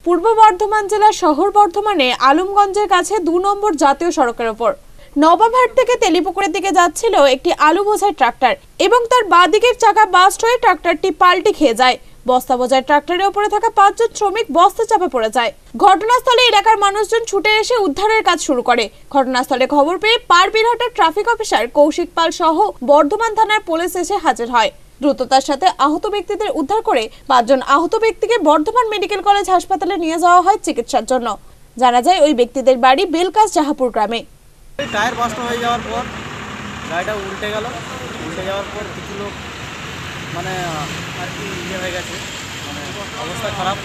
পূর্ব বর্ধমান জেলার শহর বর্ধমানে আলমগঞ্জের কাছে 2 নম্বর জাতীয় সড়কের ওপর নবাবহাট থেকে তেলিপুকুরের দিকে যাচ্ছিল একটি আলু বোঝাই ট্রাক্টর এবং তার বাঁ দিকের চাকা বাস্ট হয়ে ট্রাক্টরটি পাল্টে খেয়ে যায়। বস্তা বোঝাই ট্রাক্টরের উপরে থাকা 5 জন শ্রমিক বস্তা চাপে পড়ে যায়। ঘটনাস্থলে এলাকার মানুষজন ছুটে এসে উদ্ধারের কাজ শুরু করে। ঘটনাস্থলে খবর পেয়ে পারবিরহাটের ট্রাফিক অফিসার কৌশিক পাল সহ বর্ধমান থানার পুলিশ এসে হাজির হয়। দ্রুততার সাথে আহত ব্যক্তিদের উদ্ধার করে 5 জন আহত ব্যক্তিকে বর্ধমান মেডিকেল কলেজ হাসপাতালে নিয়ে যাওয়া হয় চিকিৎসার জন্য। জানা যায় ওই ব্যক্তিদের বাড়ি বেলকাস জাহাপুর গ্রামে। টায়ার বাস্ট হয়ে যাওয়ার পর গাড়িটা উল্টে গেল। উল্টে যাওয়ার পর কিছু লোক মানে আর কি ইয়ে হয়ে গেছে, মানে অবস্থা খারাপ।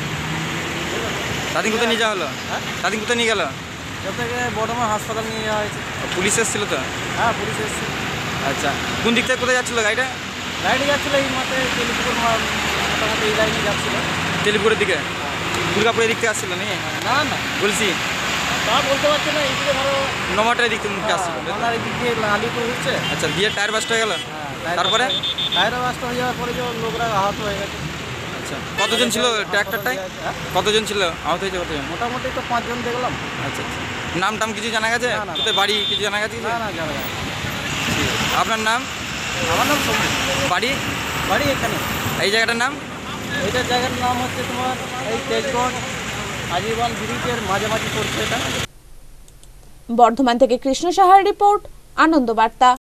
তাদের কোথায় নিয়ে যাওয়া হলো? তাদের কোথায় নিয়ে গেল? যত থেকে বর্ধমান হাসপাতাল নিয়ে যাওয়া হয়েছে। পুলিশ এসেছিল তো? হ্যাঁ, পুলিশ এসেছে। আচ্ছা, কোন দিক থেকে কোথায় যাচ্ছিল গাড়িটা? গাড়ি যাচ্ছিলো এই মাঠে তেলিপুকুর, মোটামুটি এই লাইনে যাচ্ছিলো। তেলিপুরের দিকে? দুর্গাপুরের দিক থেকে আসছিল নাকি? না না বলছি তা বলতে পারছি না, এইদিকে ধরো নমাটার দিক থেকে মুখে আসছিল। আমার এই দিক দিয়ে আলিপুর হচ্ছে। আচ্ছা, দিয়ে টায়ার বাস্ট হয়ে গেল? হ্যাঁ, তারপরে টায়ার বাস্ট হয়ে যাওয়ার পরে যে লোকরা আহত হয়ে গেছে। আচ্ছা, কতজন ছিল ট্র্যাক্টরটায়? কতজন ছিল আহত হয়েছে? কতজন? মোটামুটি তো 5 জন দেখলাম। আচ্ছা আচ্ছা, নাম টাম কিছু জানা গেছে? না, না। কোথায় বাড়ি কিছু জানা গেছে? না না, জানা যায় না। আপনার নাম? আমার নাম সৌম্য। বাড়ি? বাড়ি এখানে। এই জায়গাটার নাম? এইটার জায়গার নাম হচ্ছে তোমার এই তেজগঞ্জ আজীবন ব্রিজের মাঝামাঝি পড়ছে এটা। বর্ধমান থেকে কৃষ্ণ সাহার রিপোর্ট, আনন্দ বার্তা।